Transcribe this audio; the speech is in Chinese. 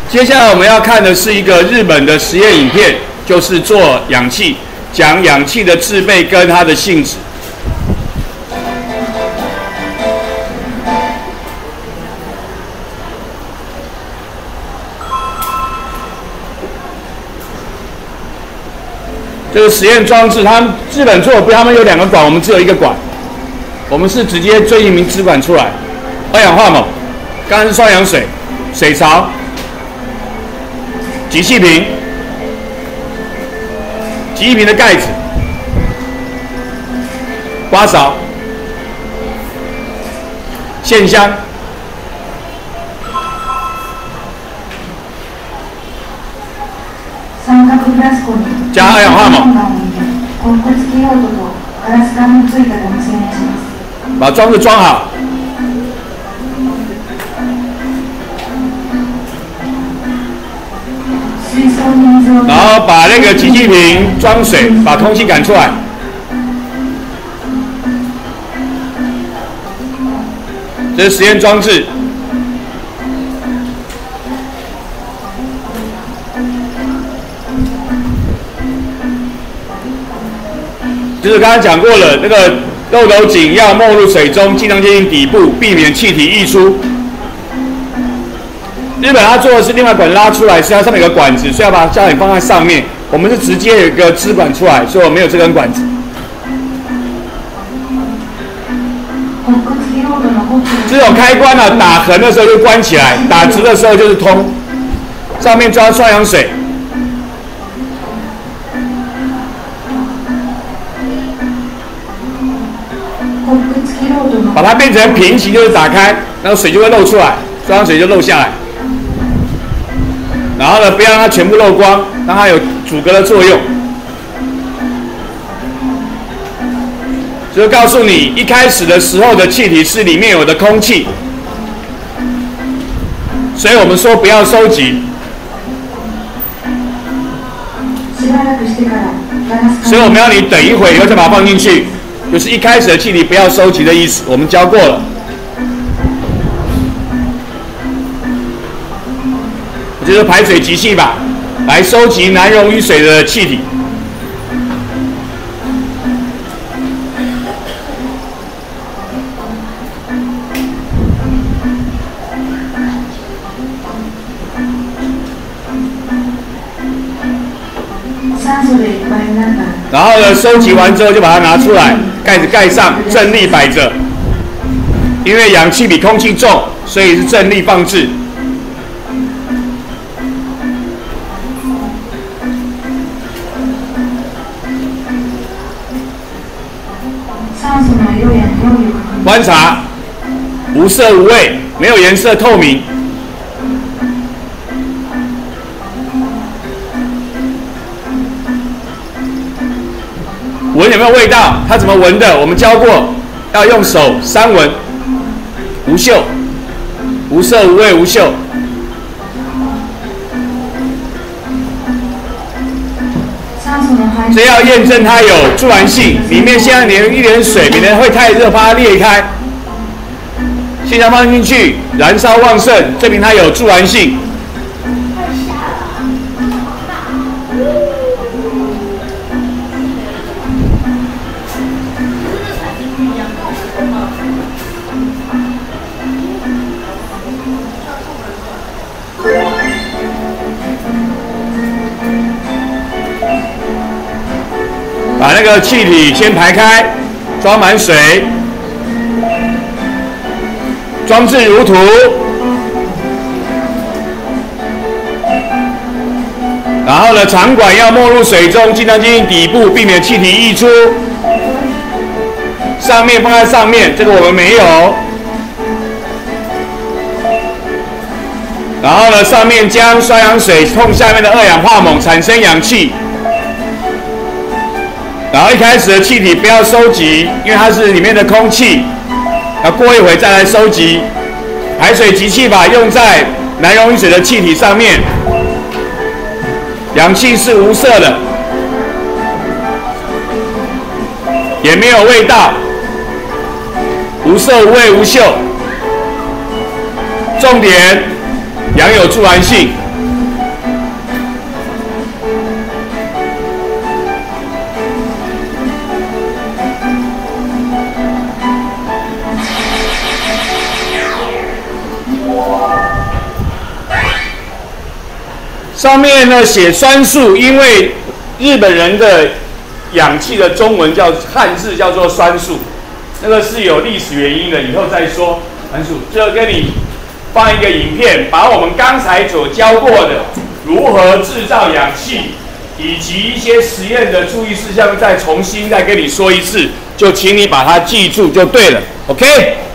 接下来我们要看的是一个日本的实验影片，就是做氧气，讲氧气的制备跟它的性质。这个实验装置，他们日本做不，他们有2个管，我们只有1个管。我们是直接追一名支管出来，二氧化锰，刚刚是双氧水，水槽，集气瓶，集气瓶的盖子，刮勺，线香，加二氧化锰，把装置装好，然后把那个集气瓶装水，把空气赶出来。这是实验装置。就是刚才讲过了，那个漏斗井要没入水中，尽量接近底部，避免气体溢出。日本他做的是另外管拉出来，是它上面有个管子，所以要把胶点放在上面。我们是直接有一个支管出来，所以我没有这根管子。这种开关呢，打横的时候就关起来，打直的时候就是通。上面装双氧水。把它变成平行，就是打开，然后水就会漏出来，双氧水就漏下来。然后呢，不要让它全部漏光，让它有阻隔的作用。就是告诉你，一开始的时候的气体是里面有的空气，所以我们说不要收集。所以我们要你等一会以后再把它放进去。就是一开始的气体不要收集的意思，我们教过了。这就是排水集气法，来收集难溶于水的气体。然后呢，收集完之后就把它拿出来，盖子盖上，正立摆着。因为氧气比空气重，所以是正立放置。观察，无色无味，没有颜色，透明。闻有没有味道？它怎么闻的？我们教过，要用手3闻，无嗅，无色无味无嗅。所以要验证它有助燃性，里面现在连一点水，免得会太热，怕它裂开。线香放进去，燃烧旺盛，证明它有助燃性。把那个气体先排开，装满水，装置如图。然后呢，长管要没入水中，尽量接近底部，避免气体溢出。上面放在上面，这个我们没有。然后呢，上面将双氧水碰下面的二氧化锰，产生氧气。然后一开始的气体不要收集，因为它是里面的空气，要过一会再来收集。排水集气法用在难溶于水的气体上面，氧气是无色的，也没有味道，无色无味无嗅。重点，氧有助燃性， 上面呢写酸素，因为日本人的氧气的中文汉字叫做酸素，那个是有历史原因的，以后再说。酸素，就跟你放一个影片，把我们刚才所教过的如何制造氧气，以及一些实验的注意事项，再重新跟你说一次，就请你把它记住就对了。OK。